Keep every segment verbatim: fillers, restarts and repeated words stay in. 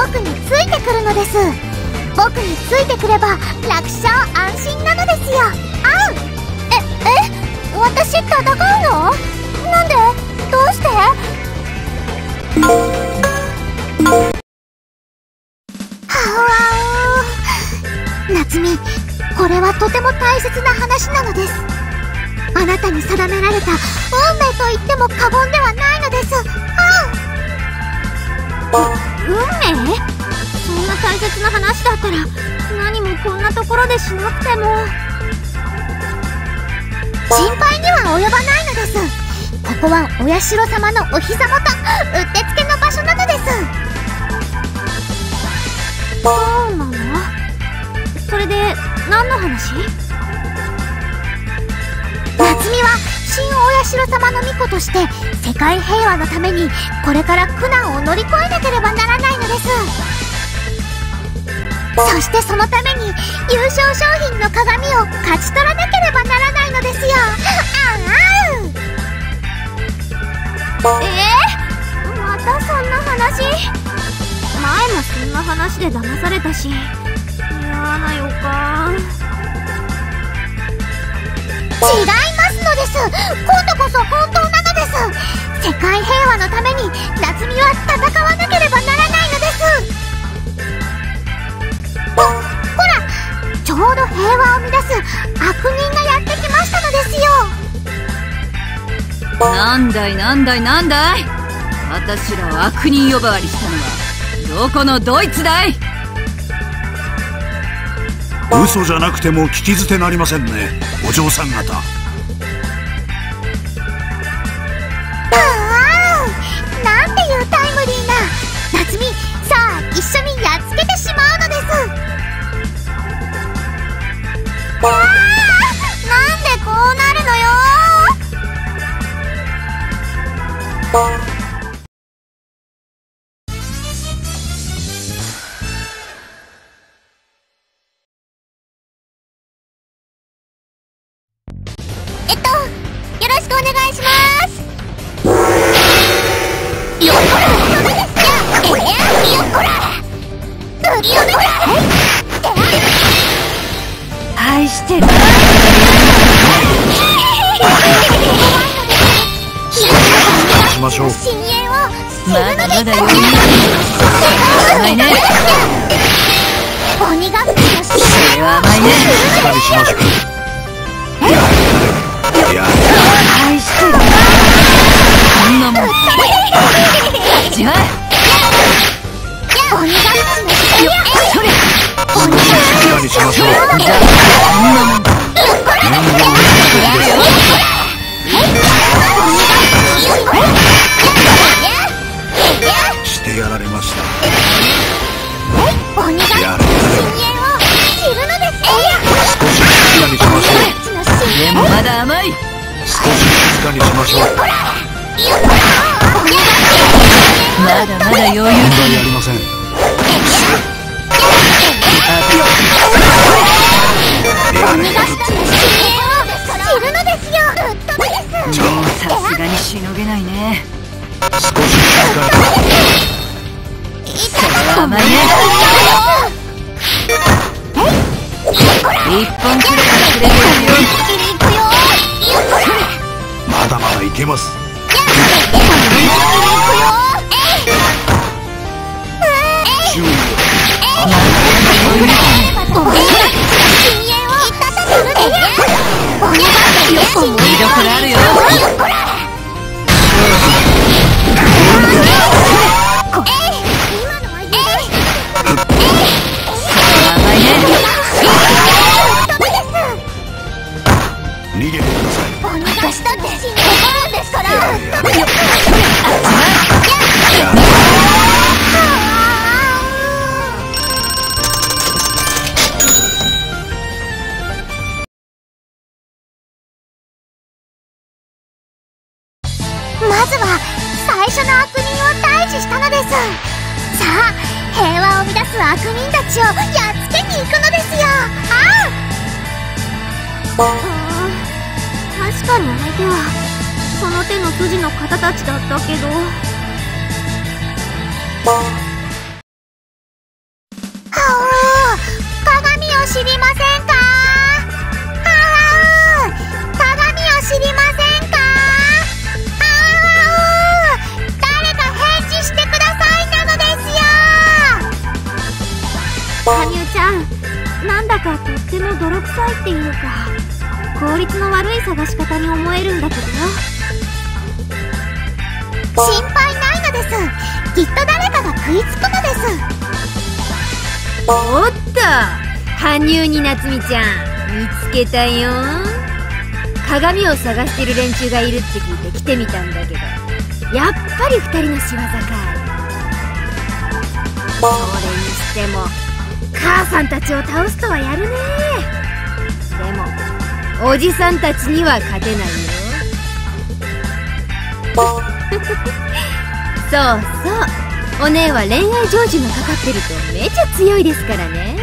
僕についてくるのです。僕についてくれば楽勝安心なのですよ。あんえ、え私戦うの？なんで？どうして？はあ、夏美、これはとても大切な話なのです。あなたに定められた運命と言っても過言ではないのです。あん運命？そんな大切な話だったら何もこんなところでしなくても。心配には及ばないのです。ここはお社様のお膝元、うってつけの場所なのです。そうなの？それで何の話？夏美は新お社様の巫女として世界平和のためにこれから苦難を乗り越えなければならないのです。そしてそのために優勝商品の鏡を勝ち取らなければならないのですよ。ああ、えー、またそんな話？前もそんな話で騙されたし、嫌な予感。違いますのです。今度こそ本当なのです。世界平和のために夏美は戦わなければならないのです。ほ、ほら、ちょうど平和を乱す悪人がやってきましたのですよ。 なんだいなんだいなんだい、私らを悪人呼ばわりしたのはどこのドイツだい？ 嘘じゃなくても聞き捨てなりませんね、お嬢さん方。 ああ、なんていうタイムリーな。夏美、さあ一緒にやっつけてしまうのです。ああ、なんでこうなるのよ。えっと、よろしくお願いします。よっこら！えー、よっこら！うりよっこら！ 愛してる。 しましょう。 深淵をまだまだ余裕甘いね。 鬼がこの深そ淵れは甘いね。 しっかりしましょう。いや、 愛してる。こんなもん違う。 鬼が口の深淵。 それ鬼がしっかりしましょう。 じゃあこんなもん面倒なことです。してやられました。 鬼が深淵を知るのです。 少し静かにしましょう。 口の深淵。 でもまだ甘い。 少し静かにしましょう。 まだまだ余裕。 問題ありません。 鬼が口の深淵を知るのですよ。うっとです。 もうさすがにしのげないね。 少し静かに。 それは甘いね。一本くらいはくれるよ。 まだまだいけます。注意を。 見どころあるよ。甘いね。 逃げてください。 私だって死んでるんですから。まずは最初の悪人を退治したのです。さあ平和を乱す悪人たちをやっつけに行くのですよ。ああ、確かに相手はその手の筋の方たちだったけど。 知りませんか？ああ、鏡を知りませんか？ああ、誰か返事してくださいなのですよ。 羽生ちゃん、なんだかとっても泥臭いっていうか、効率の悪い探し方に思えるんだけどよ。 心配ないのです。きっと誰かが食いつくのです。 おっと、羽生に夏美ちゃん、見つけたよ。鏡を探してる連中がいるって聞いて来てみたんだけど、やっぱり二人の仕業かい。それにしても母さんたちを倒すとはやるね。でもおじさんたちには勝てないよ。そうそう、お姉は恋愛成就がかかってるとめちゃ強いですからね。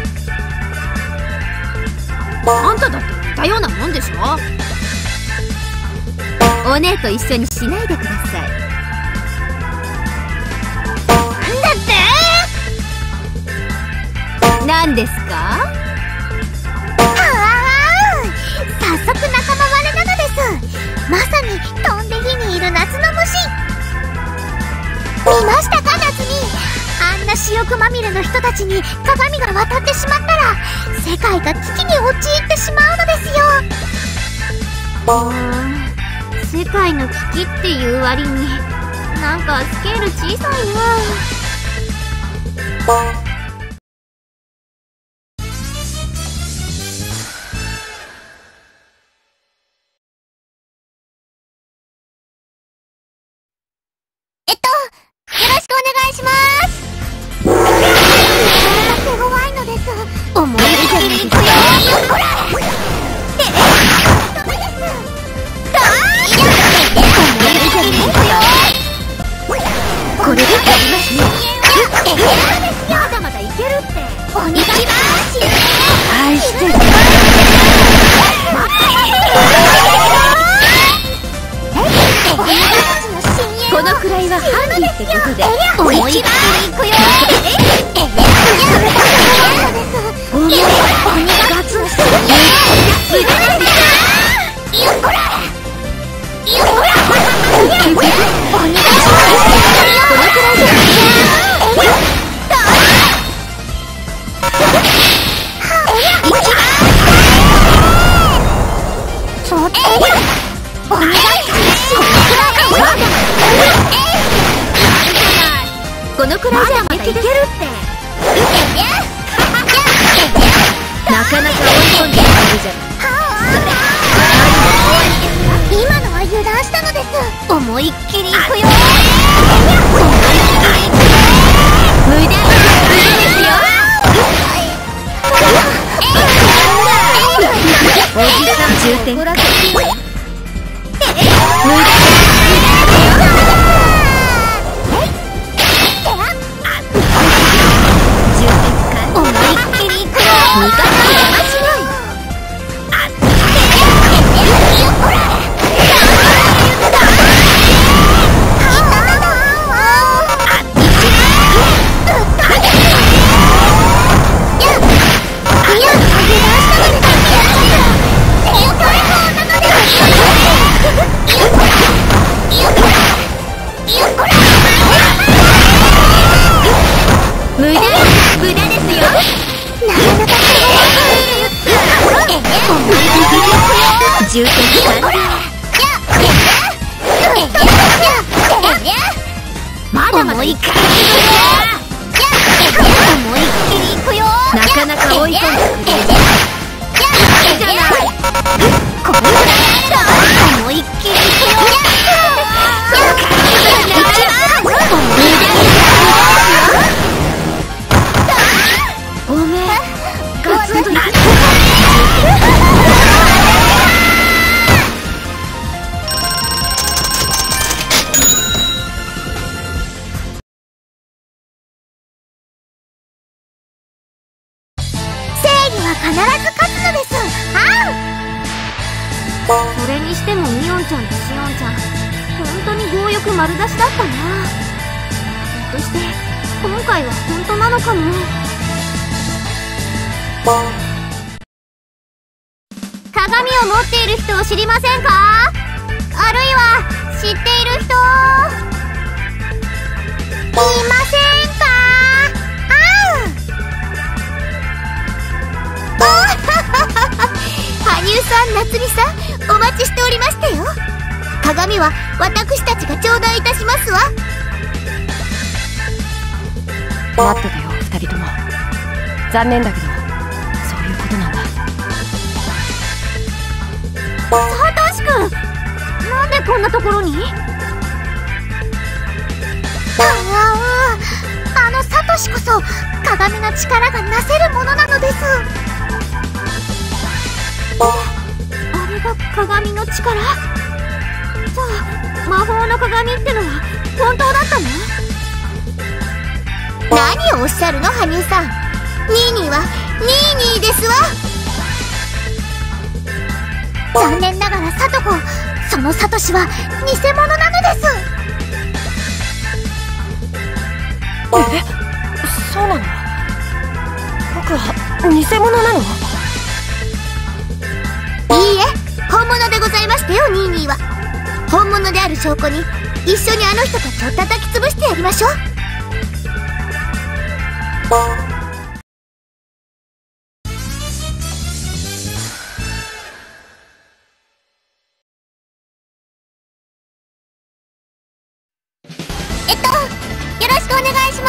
あんただって似たようなもんでしょ。 お姉と一緒にしないでください。 なんだって？ 何ですか？ はあ、早速仲間割れなのです。まさに飛んで火にいる夏の虫。見ましたか、夏美。あんな私欲まみれの人たちに鏡が渡ってしまったら世界が危機に陥ってしまうのですよ。 うーん、世界の危機っていう割になんかスケール小さいな。 えっとよろしくお願いします。手強いのです。思いっきりいくよ。こらえっダメです。だー思いっきりいくよ。これでやりますね。ええまだまだいけるって。お願いします。愛してる。 このくらいはハンディってことで思いっきりいくよ。お願いガツンしてる。いやこらいやこらお願いします。このくらいでちょっとお願いこのくらいじゃまだいけるって。なかなか追い込んでいけるじゃない。 今のは油断したのです。思いっきりいくよ。 無駄無駄ですよ。おじさん重点無駄無駄重点まだまだいくよ。思いっきりいくよ。なかなか追い込んでくれるじゃない。これ思いっきりいくよ。ごめん、ガツンといく。 必ず勝つのです。あそれにしてもミオンちゃんとシオンちゃん、本当に強欲丸出しだったな。ひょっとして今回は本当なのかも。 鏡を持っている人を知りませんか？あるいは知っている人いませんか？ああ羽生さん、夏美さん、お待ちしておりましたよ。鏡は私たちが頂戴いたしますわ。 待ってたよ、二人とも。残念だけどそういうことなんだ。 サトシくん、なんでこんなところに？ああ、あのサトシこそ鏡の力がなせるものなのです。あれが鏡の力？じゃあ魔法の鏡ってのは本当だったの？何をおっしゃるの、羽生さん。ニーニーはニーニーですわ。残念ながらサトコ、そのサトシは偽物なのです。 え、そうなの？僕は偽物なの？ いいえ、本物でございましたよ、ニーニーは。本物である証拠に一緒にあの人たちを叩き潰してやりましょう。えっと、よろしくお願いします。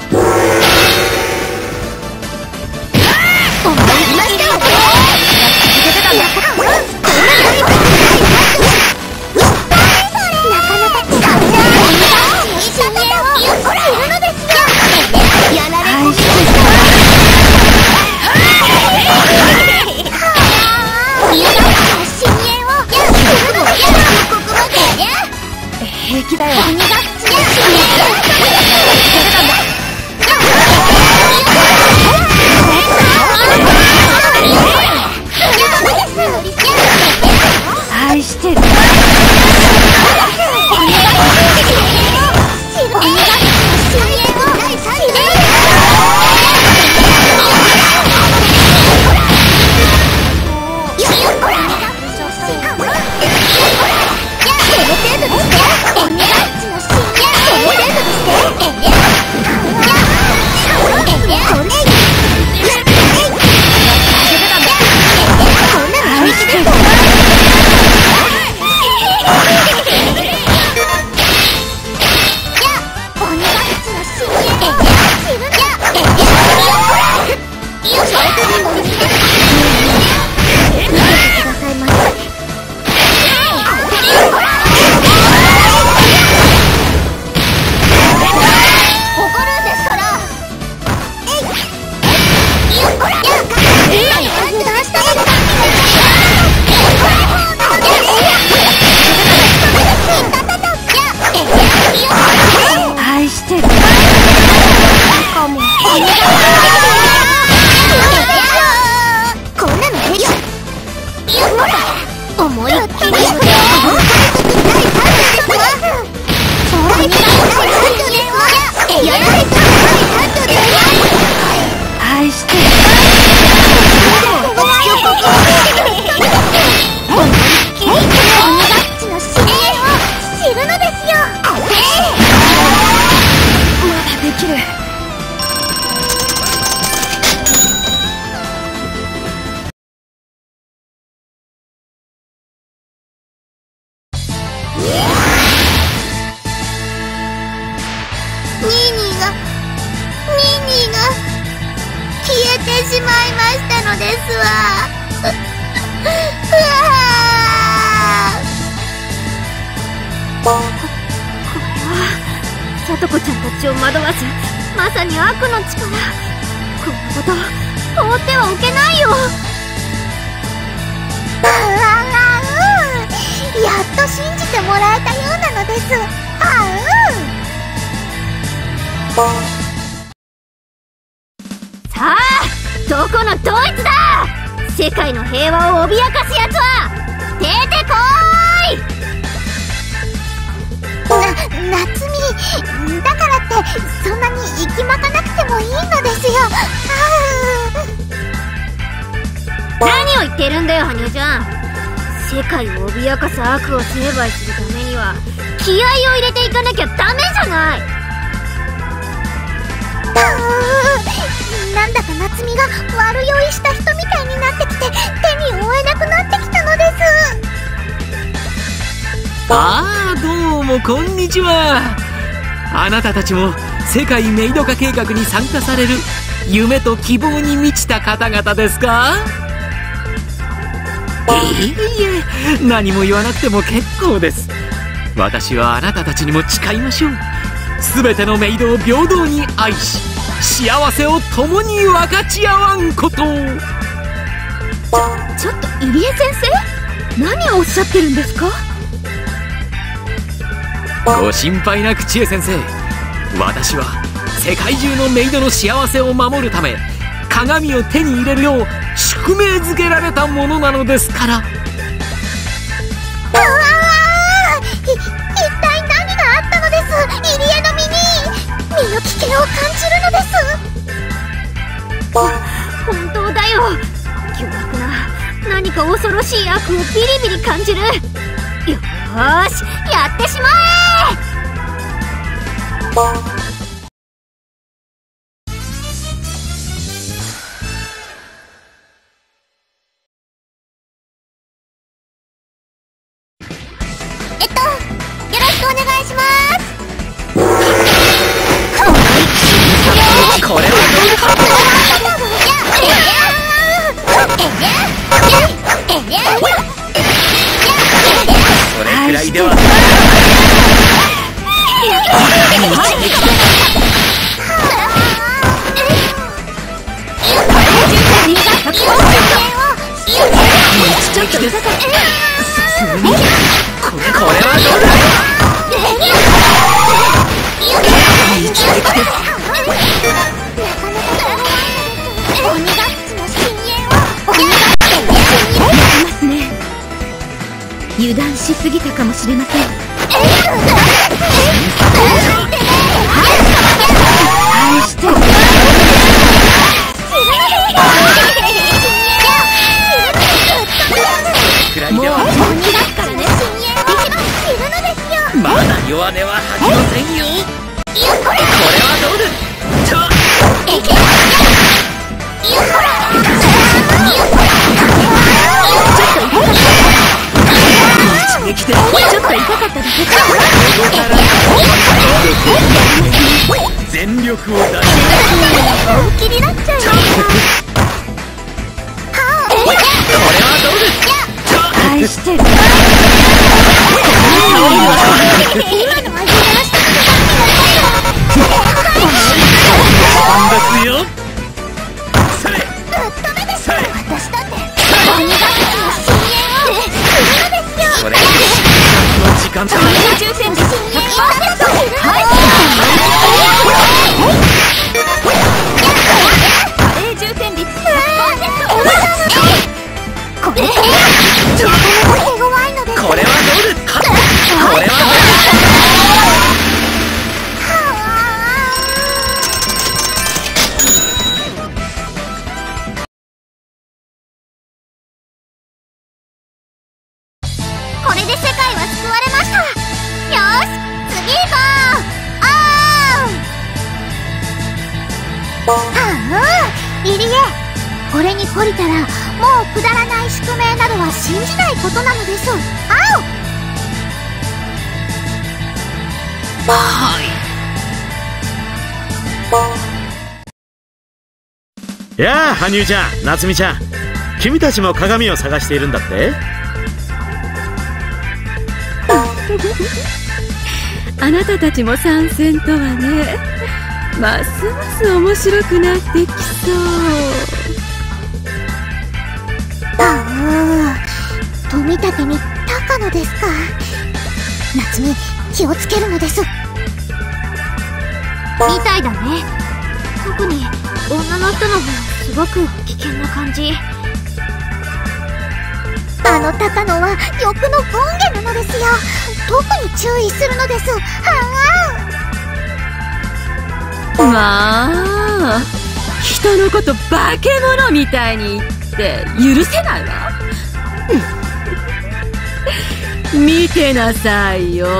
お前いましたよ、これ。続けてたんだ。なかなか手が出ない。深淵をいるのですよ。やられこそ。深淵をいるのですよ。ここまで。 平気だよ。 鬼が口で深淵愛してる。 さとこちゃんたちを惑わすまさに悪の力。こんなこと放ってはおけないよ。 ああ、うん、やっと信じてもらえたようなのです。あうんさあ、どこのドイツだ。世界の平和を脅かすやつは出てこーい。 な、夏美、だからってそんなに息巻かなくてもいいのですよ。あ何を言ってるんだよ羽生ちゃん。世界を脅かす悪を成敗するためには気合を入れていかなきゃダメじゃない。 うーなんだか夏美が悪酔いした人みたいになってきて手に負えなくなってきたのです。 ああ、どうもこんにちは。あなたたちも世界メイド化計画に参加される夢と希望に満ちた方々ですか？いえいえ、何も言わなくても結構です。私はあなたたちにも誓いましょう。すべてのメイドを平等に愛し、幸せを共に分かち合わんことを。 ちょっと入江先生、何をおっしゃってるんですか？ ご心配なく千恵先生、私は世界中のメイドの幸せを守るため鏡を手に入れるよう宿命づけられたものなのですから。 うわー、い一体何があったのです、入江の身に。身の危険を感じるのです。 本当だよ。凶悪な何か恐ろしい悪をビリビリ感じる。よーし、やってしまえ。 えっと、よろしくお願いします。 これはそれくらいでは。ちょっとうざかった。これこれはどうだ。 鬼ヶ淵の深淵を鬼ヶ淵の深淵をますね。油断しすぎたかもしれません。愛してる。 もう鬼ですからね。 まだ弱音は吐きませんよ。これはどうだ。ちょっ一撃でちょっと痛かっただけか。全力を出し本気になっちゃうよ。 これはどうです。 愛してる。 今のは油断したなんですよ。それそれ私だって鬼ヶ淵の深淵をするのですよ。 それの時間だ。 抽選でひゃくパーセントするのですよ。 カレー充填率 ひゃくパーセント。 これなかなか手強いのです。 これはどうですか。これはどうですか。 これで世界は救われました。よーし、次行こう。あーはあ、入江、これに懲りたらもうくだらない宿命などは信じないことなのです。あお。 はい。 やあ、羽生ちゃん、夏美ちゃん、君たちも鏡を探しているんだって？ あなたたちも参戦とはね。ますます面白くなってきそう。 ああ、富立に高野ですか。夏美、気をつけるのです。 みたいだね。特に女の人の方がすごく危険な感じ。 あの高野は欲の権下なのですよ。特に注意するのです。はまあ、人のこと化け物みたいに言って許せないわ。見てなさいよ。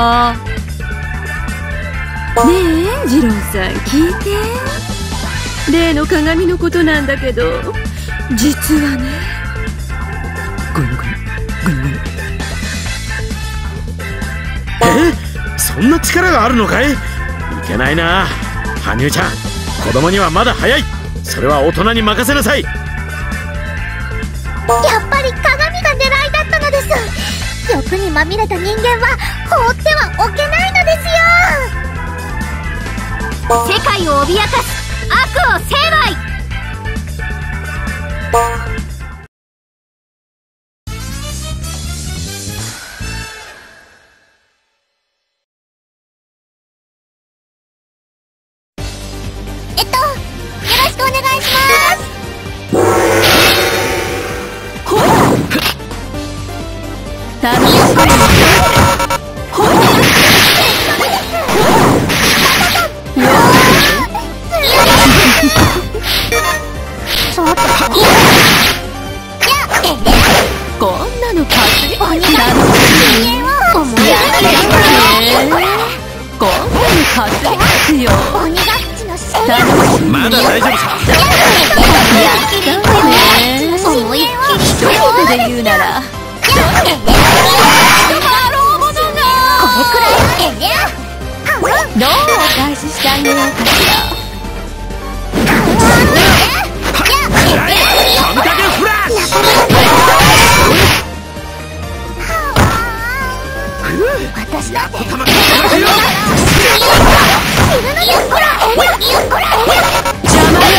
ねえ次郎さん、聞いて。例の鏡のことなんだけど、実はね。 ぐぬぐぬぐぬぐぬ。え、そんな力があるのかい？いけないな、羽生ちゃん。子供にはまだ早い。それは大人に任せなさい。 やっぱり鏡が狙いだったのです。欲にまみれた人間は放ってはおけないのですよ。 世界を脅かす悪を成敗。 えっとよろしくお願いします。 頼む。こんなのかすりこんなのかすりますよ。 鬼ヶ淵の深淵。 まだ大丈夫さ。 やったわね。思いっきり一言で言うならこれくらいどうお返ししてあげようかしら。 神風フラッシュ。 私だって邪魔よ。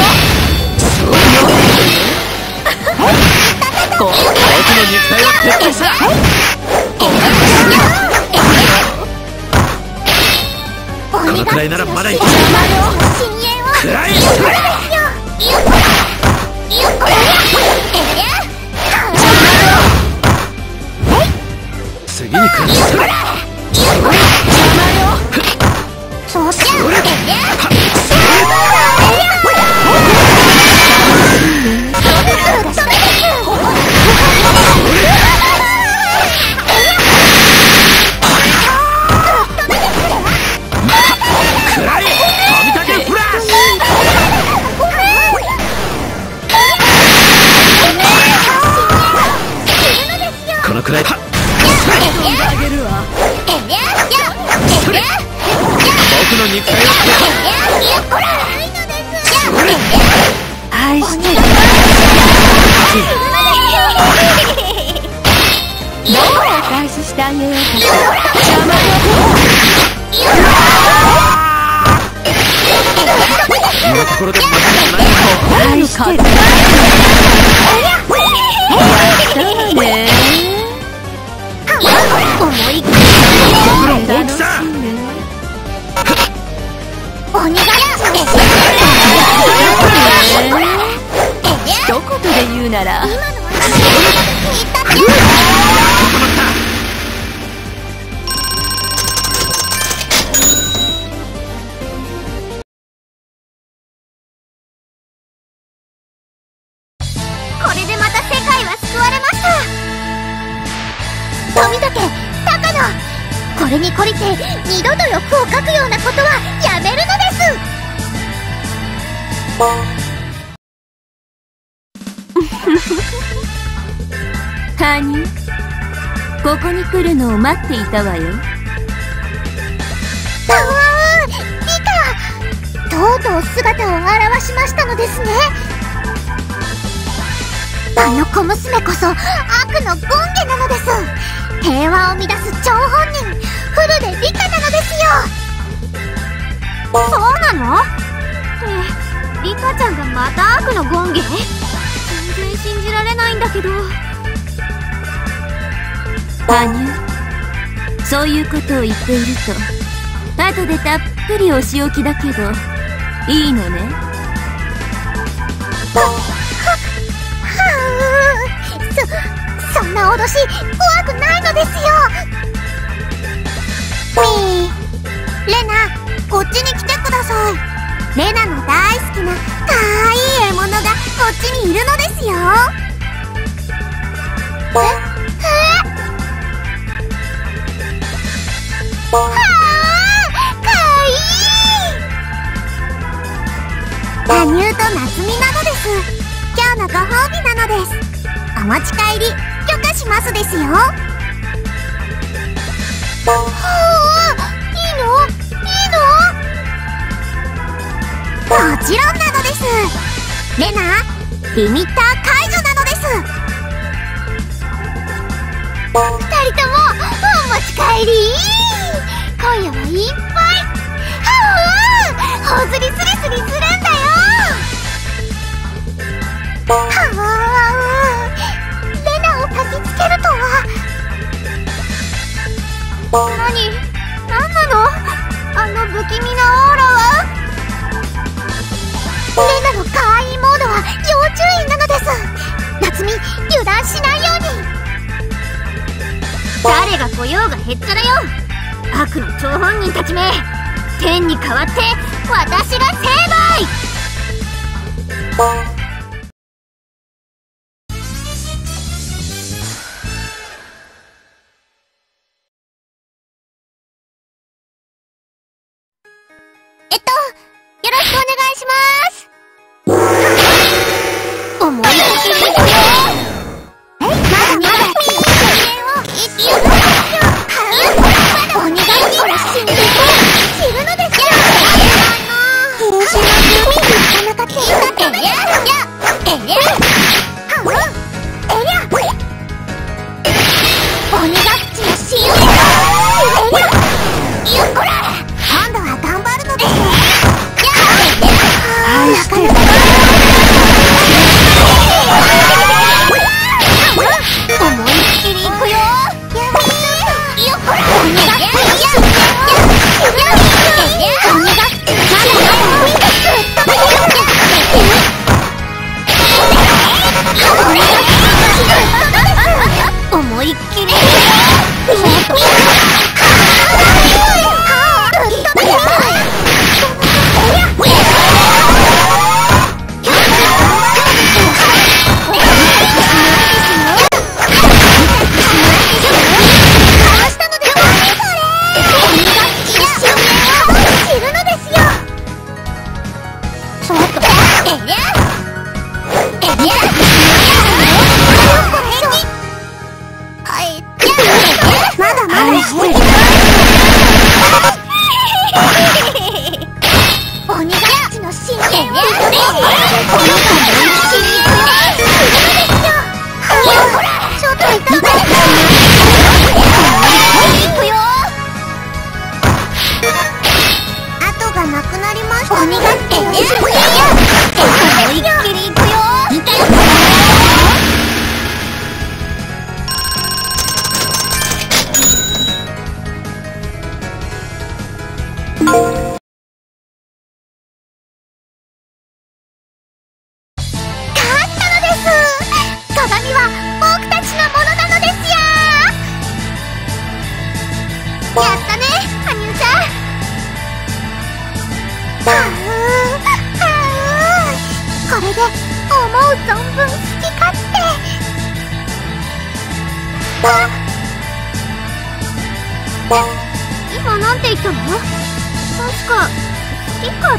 僕の肉体を撤退した。 このくらいならまだいい。くらい次に来る。 そうしよう。 このくらいだ。僕の肉体を愛してる。どうお返ししてあげようかしら。邪魔よ。 こんなところでまたない愛してる。やったわね。思いっきり楽しんで。 鬼ヶ淵一言で言うならこれでまた世界は救われました。富武、高野、これに懲りて二度と欲をかくようなことはやめるのです。 ハニー、ここに来るのを待っていたわよ。 ああ、リカ、とうとう姿を現しましたのですね。あの小娘こそ悪の権化なのです。平和を乱す張本人、フルでリカなのですよ。 そうなの？ってリカちゃんがまた悪の権化？全然信じられないんだけど。 ハニー、そういうことを言っていると後でたっぷりお仕置きだけどいいのね。 はうそそんな脅し怖くないのですよ。みー、レナ、こっちに来てください。レナの大好きなかわいい獲物がこっちにいるのですよ。 ですよ。ええはあ、かわいい。羽生と夏美なのです。今日のご褒美なのです。お持ち帰り許可しますですよ。はあ、いいの？いいの？もちろんなのです。レナ、リミッター解除なのです。二人ともお持ち帰り。今夜はいっぱい。はあ、ほずりスリスリするんだよ。はあ、レナを焚きつけるとは。何？何なの？あの不気味なオーラは。レナの可愛いモードは要注意なのです。夏美、油断しないように。 誰が来ようがへっちゃらよ。悪の張本人たちめ、天に代わって私が成敗。 えっと、よろしくお願いします。思い出しますよ。まだまだ人間を一応鬼が死んでいるのですよ。瀕死の海になかなか聞いたえりゃえりゃはんえりゃ鬼が口の死んでいるえりゃよっこら今度は頑張るのです。やあ愛してる思いっきりいくよ。よっこら鬼がやや鬼が思いっきり今なんて言ったの？確か好きかって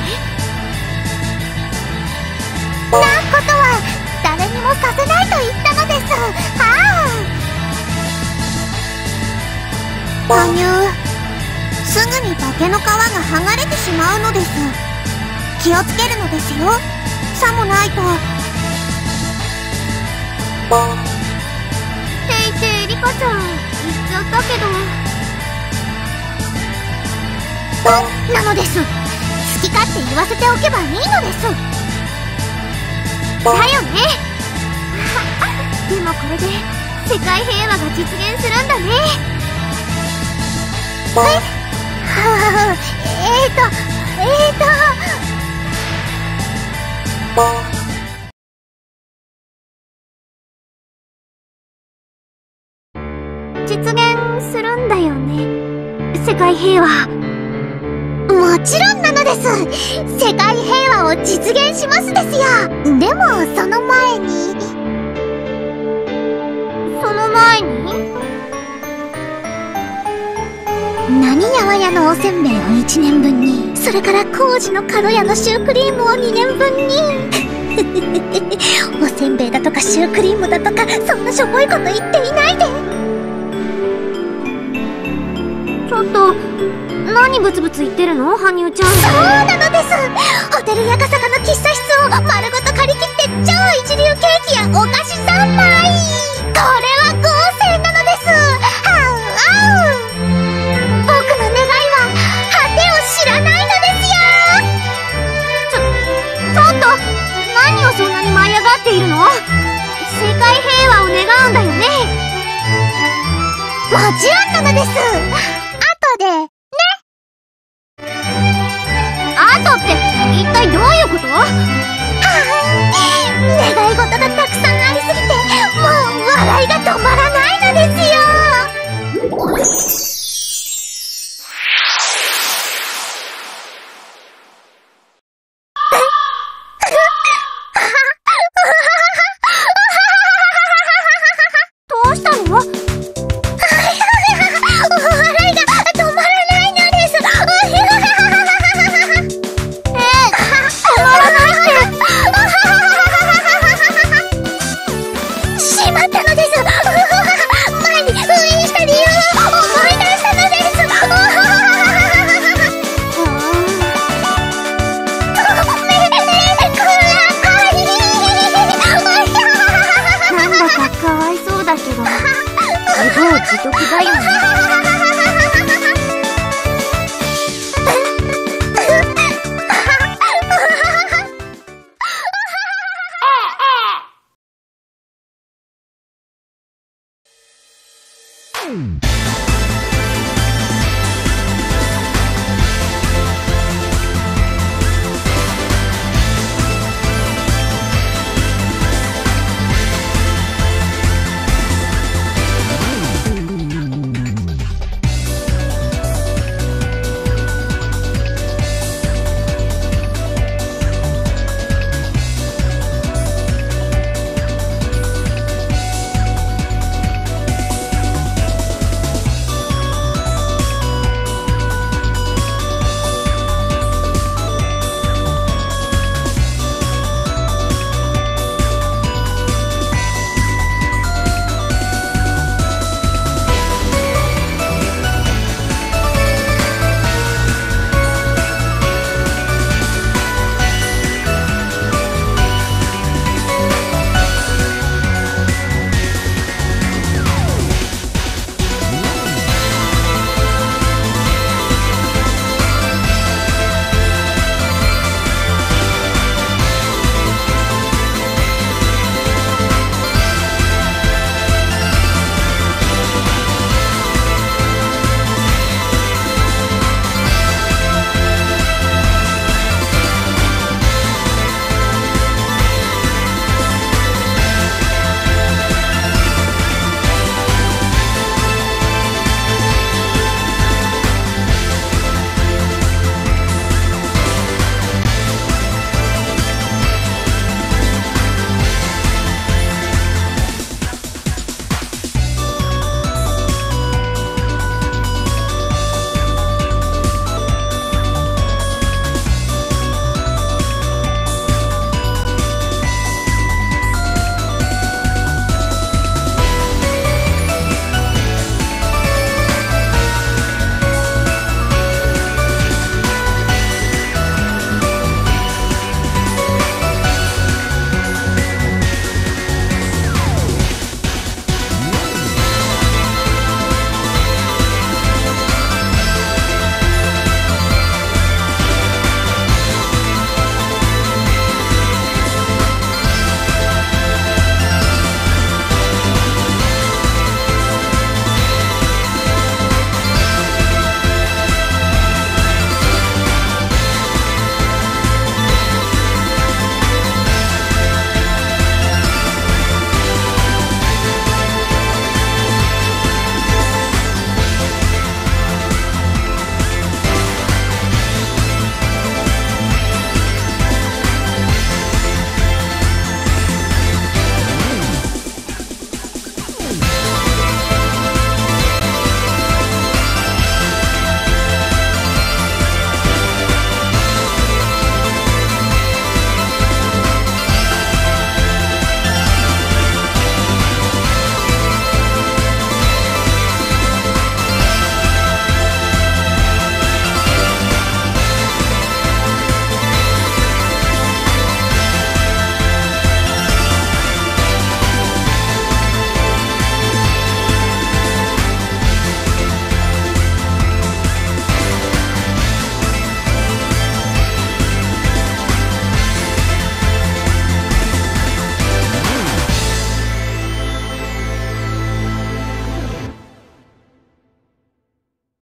なことは誰にもさせないと言ったのです。はあ、羽生、すぐに化けの皮が剥がれてしまうのです。気をつけるのですよ。さもないと。ていていリカちゃん言っちゃったけど。なのです。好き勝手言わせておけばいいのです。だよね。でもこれで世界平和が実現するんだね。えはあ、えーとえーと実現するんだよね、世界平和。ももちろんなのです。世界平和を実現しますですよ。でもその前にその前に何やわやのおせんべいをいちねんぶんに、それから工事の角屋のシュークリームをにねんぶんにおせんべいだとかシュークリームだとか、そんなしょぼいこと言っていないで。 ちょっと何ブツブツ言ってるの、羽生ちゃん。 そうなのです。ホテル赤坂の喫茶室を丸ごと借り切って超一流ケーキやお菓子さんまい。これは豪勢なのです。はうあう。僕の願いは果てを知らないのですよ。ちょ、ちょっと何をそんなに舞い上がっているの？世界平和を願うんだよね。もちろんなのです。後でね。後って一体どういうこと？はぁ、願い事がたくさんありすぎてもう笑いが止まらないのですよ。